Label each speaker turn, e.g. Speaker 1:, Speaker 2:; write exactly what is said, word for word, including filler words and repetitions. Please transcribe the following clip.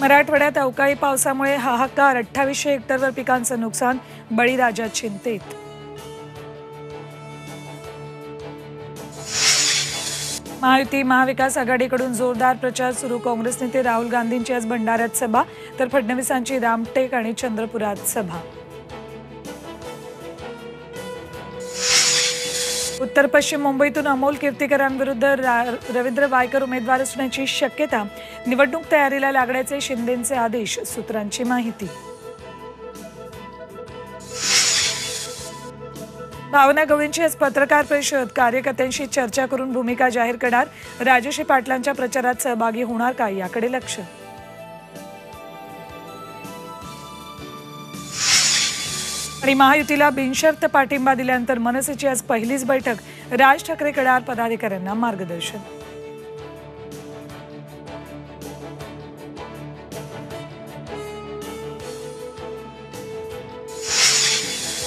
Speaker 1: मराठवाड्यात अवकाळी पावसामुळे हाहाकार, अठ्ठावीसशे हेक्टरवर पिकांचं नुकसान, बळीराजा चिंतेत। महायुती महाविकास आघाडीकडून जोरदार प्रचार सुरू। काँग्रेस नेते राहुल गांधींची आज भंडाऱ्यात सभा, तर फडणवीसांची रामटेक आणि चंद्रपुरात सभा। उत्तर पश्चिम मुंबईतून अमोल कीर्तीकरांविरुद्ध रवींद्र वायकर उमेदवार असण्याची शक्यता, निवडणूक तयारीला लागण्याचे शिंदेंचे आदेश, सूत्रांची माहिती। भावना गवळींची आज पत्रकार परिषद, कार्यकर्त्यांशी चर्चा करून भूमिका जाहीर करणार। राजेश पाटलांच्या प्रचारात सहभागी होणार का, याकडे लक्ष। आणि महायुतीला बिनशर्त पाठिंबा दिल्यानंतर मनसेची आज पहिलीच बैठक, राज ठाकरे कडे पदाधिकाऱ्यांना मार्गदर्शन।